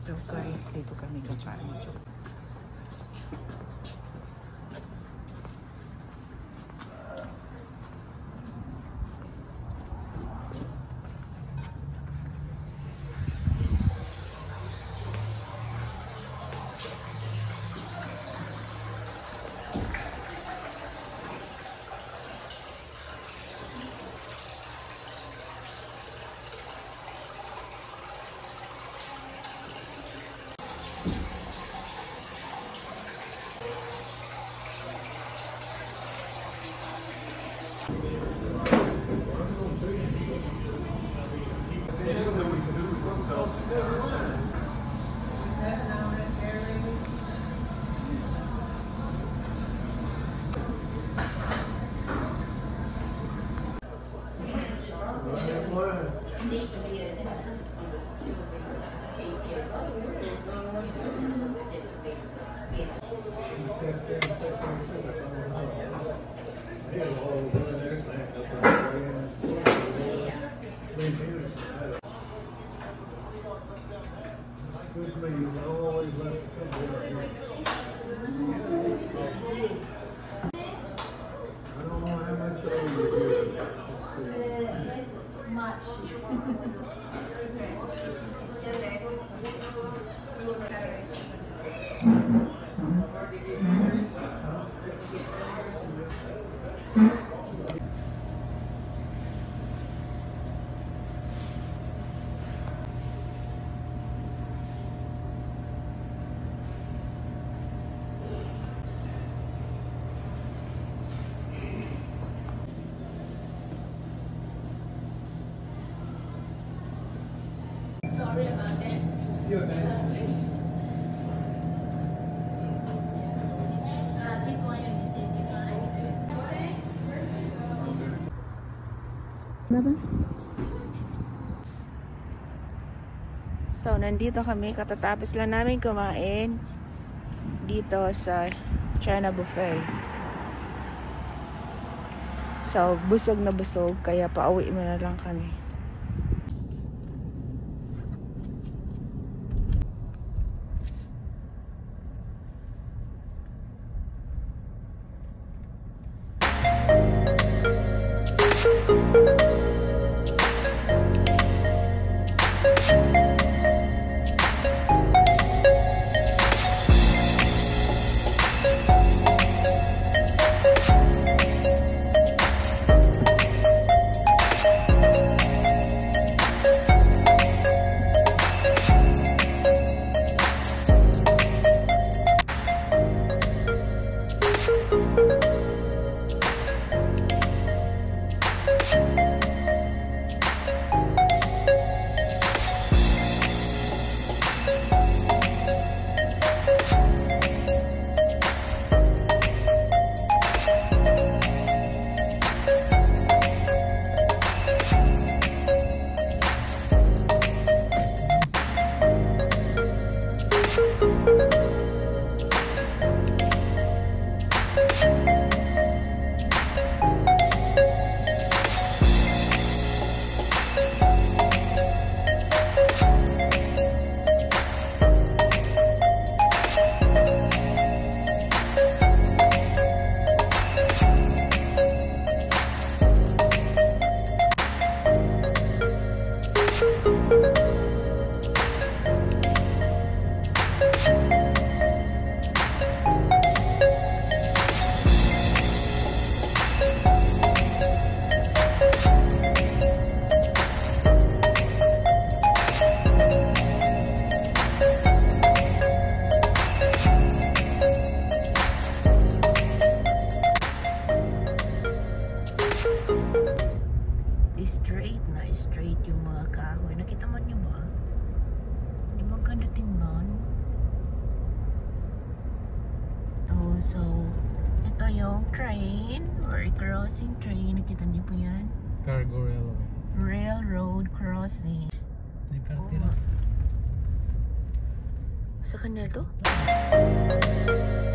So guys, dito kami kakain. Sorry about that. You're okay. This one you can see, this one I can do it. So, nandito kami. Katatapos lang namin kumain dito sa China Buffet. So, busog na busog. Kaya pauwi mo na lang kami. Straight yung mga kahoy. Nakita mo niyo ba? Di maganda tingnan. Oh, so ito yung train. We're crossing train. Nakita niyo po yan? Cargo railway. Railroad crossing. Oh. Sa kanya to?